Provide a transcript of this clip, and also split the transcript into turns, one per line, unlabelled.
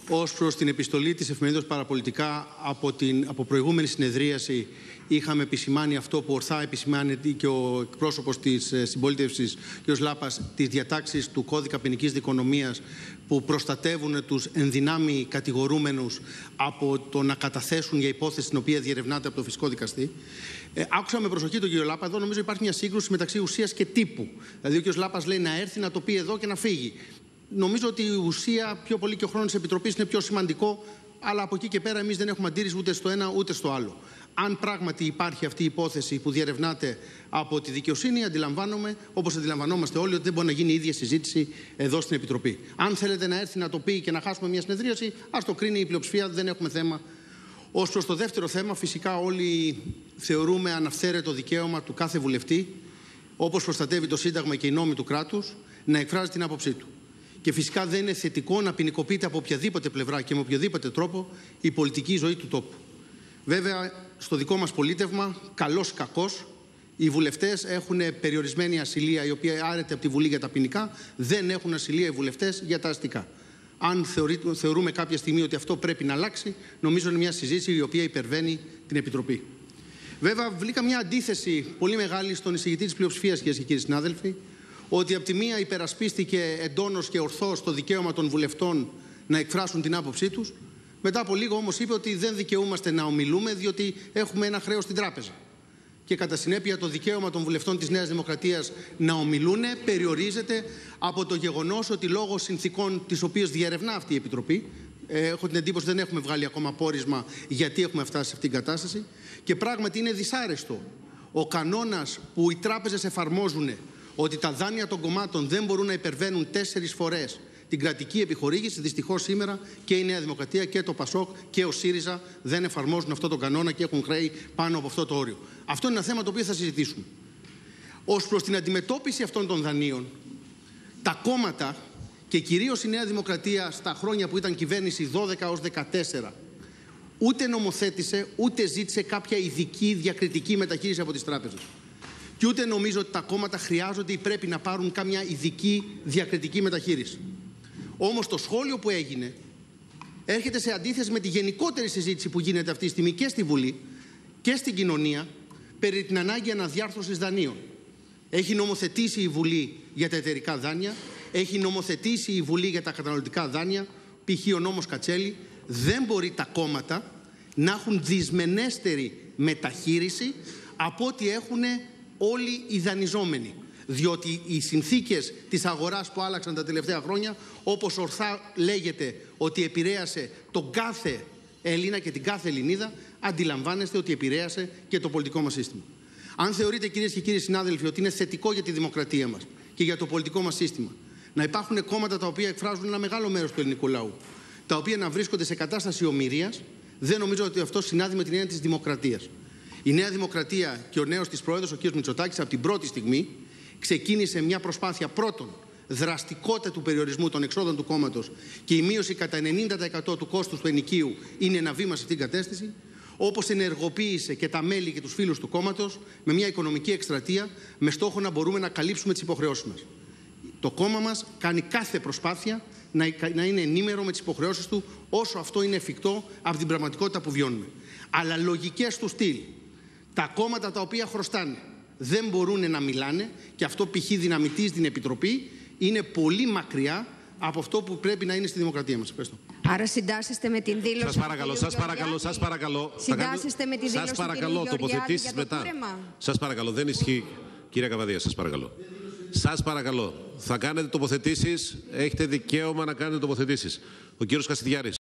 Ως προς την επιστολή της εφημερίδας Παραπολιτικά, από προηγούμενη συνεδρίαση είχαμε επισημάνει αυτό που ορθά επισημάνει και ο εκπρόσωπος της συμπολίτευσης, κ. Λάπας, τις διατάξεις του κώδικα ποινικής δικονομίας που προστατεύουν τους ενδυνάμει κατηγορούμενους από το να καταθέσουν για υπόθεση την οποία διερευνάται από το φυσικό δικαστή. Άκουσα με προσοχή τον κ. Λάπα. Εδώ νομίζω υπάρχει μια σύγκρουση μεταξύ ουσίας και τύπου. Δηλαδή, ο κ. Λάπας λέει να έρθει, να το πει εδώ και να φύγει. Νομίζω ότι η ουσία, πιο πολύ και ο χρόνος της Επιτροπής είναι πιο σημαντικό, αλλά από εκεί και πέρα εμείς δεν έχουμε αντίρρηση ούτε στο ένα ούτε στο άλλο. Αν πράγματι υπάρχει αυτή η υπόθεση που διερευνάται από τη δικαιοσύνη, αντιλαμβάνομαι, όπως αντιλαμβανόμαστε όλοι, ότι δεν μπορεί να γίνει η ίδια συζήτηση εδώ στην Επιτροπή. Αν θέλετε να έρθει να το πει και να χάσουμε μια συνεδρίαση, ας το κρίνει η πλειοψηφία, δεν έχουμε θέμα. Ως προς το δεύτερο θέμα, φυσικά όλοι θεωρούμε αναυθαίρετο δικαίωμα του κάθε βουλευτή, όπως προστατεύει το Σύνταγμα και οι νόμοι του κράτους, να εκφράζει την άποψή του. Και φυσικά δεν είναι θετικό να ποινικοποιείται από οποιαδήποτε πλευρά και με οποιοδήποτε τρόπο η πολιτική ζωή του τόπου. Βέβαια, στο δικό μας πολίτευμα, καλός ή κακός, οι βουλευτές έχουν περιορισμένη ασυλία, η οποία άρεται από τη Βουλή για τα ποινικά, δεν έχουν ασυλία οι βουλευτές για τα αστικά. Αν θεωρούμε κάποια στιγμή ότι αυτό πρέπει να αλλάξει, νομίζω είναι μια συζήτηση η οποία υπερβαίνει την Επιτροπή. Βέβαια, βρήκα μια αντίθεση πολύ μεγάλη στον εισηγητή της πλειοψηφίας, κυρίες και κύριοι συνάδελφοι, ότι από τη μία υπερασπίστηκε εντόνως και ορθώς το δικαίωμα των βουλευτών να εκφράσουν την άποψή τους. Μετά από λίγο όμως είπε ότι δεν δικαιούμαστε να ομιλούμε διότι έχουμε ένα χρέος στην τράπεζα. Και κατά συνέπεια το δικαίωμα των βουλευτών της Νέας Δημοκρατίας να ομιλούν περιορίζεται από το γεγονός ότι λόγω συνθήκων τις οποίες διερευνά αυτή η Επιτροπή, έχω την εντύπωση ότι δεν έχουμε βγάλει ακόμα πόρισμα γιατί έχουμε φτάσει σε αυτήν την κατάσταση, και πράγματι είναι δυσάρεστο ο κανόνας που οι τράπεζες εφαρμόζουν, ότι τα δάνεια των κομμάτων δεν μπορούν να υπερβαίνουν 4 φορές την κρατική επιχορήγηση. Δυστυχώς σήμερα και η Νέα Δημοκρατία και το ΠΑΣΟΚ και ο ΣΥΡΙΖΑ δεν εφαρμόζουν αυτό τον κανόνα και έχουν χρέη πάνω από αυτό το όριο. Αυτό είναι ένα θέμα το οποίο θα συζητήσουμε. Ως προς την αντιμετώπιση αυτών των δανείων, τα κόμματα και κυρίως η Νέα Δημοκρατία στα χρόνια που ήταν κυβέρνηση 12 ως 14 ούτε νομοθέτησε ούτε ζήτησε κάποια ειδική διακριτική μεταχείριση από τις τράπεζες. Και ούτε νομίζω ότι τα κόμματα χρειάζονται ή πρέπει να πάρουν κάμια ειδική διακριτική μεταχείριση. Όμως το σχόλιο που έγινε έρχεται σε αντίθεση με τη γενικότερη συζήτηση που γίνεται αυτή τη στιγμή και στη Βουλή και στην κοινωνία περί την ανάγκη αναδιάρθρωσης δανείων. Έχει νομοθετήσει η Βουλή για τα εταιρικά δάνεια, έχει νομοθετήσει η Βουλή για τα καταναλωτικά δάνεια, π.χ. ο νόμος Κατσέλη. Δεν μπορεί τα κόμματα να έχουν δυσμενέστερη μεταχείριση από ό,τι έχουν όλοι οι δανειζόμενοι. Διότι οι συνθήκες της αγοράς που άλλαξαν τα τελευταία χρόνια, όπως ορθά λέγεται ότι επηρέασε τον κάθε Έλληνα και την κάθε Ελληνίδα, αντιλαμβάνεστε ότι επηρέασε και το πολιτικό μας σύστημα. Αν θεωρείτε, κυρίες και κύριοι συνάδελφοι, ότι είναι θετικό για τη δημοκρατία μας και για το πολιτικό μας σύστημα να υπάρχουν κόμματα τα οποία εκφράζουν ένα μεγάλο μέρος του ελληνικού λαού, τα οποία να βρίσκονται σε κατάσταση ομηρίας, δεν νομίζω ότι αυτό συνάδει με την έννοια της δημοκρατίας. Η Νέα Δημοκρατία και ο νέος της πρόεδρος, ο κ. Μητσοτάκης, από την πρώτη στιγμή ξεκίνησε μια προσπάθεια πρώτον δραστικότητα του περιορισμού των εξόδων του κόμματος και η μείωση κατά 90% του κόστους του ενοικίου είναι ένα βήμα σε αυτήν την κατεύθυνση, όπως ενεργοποίησε και τα μέλη και τους φίλους του κόμματος με μια οικονομική εκστρατεία με στόχο να μπορούμε να καλύψουμε τις υποχρεώσεις μας. Το κόμμα μας κάνει κάθε προσπάθεια να είναι ενήμερο με τις υποχρεώσεις του όσο αυτό είναι εφικτό από την πραγματικότητα που βιώνουμε. Αλλά λογικές του στυλ, τα κόμματα τα οποία χρωστάνε δεν μπορούν να μιλάνε και αυτό π.χ. δυναμητίζει την Επιτροπή, είναι πολύ μακριά από αυτό που πρέπει να είναι στη δημοκρατία μας. Ευχαριστώ.
Άρα συντάσσεστε με την δήλωση.
Σας παρακαλώ.
Συντάσσεστε με την δήλωση.
Σας παρακαλώ, τοποθετήσεις μετά. Σας παρακαλώ, δεν ισχύει. Κύριε Καβαδία, σας παρακαλώ. Σας παρακαλώ. Θα κάνετε τοποθετήσεις. Έχετε δικαίωμα να κάνετε τοποθετήσεις. Ο κύριος Κασιδιάρης.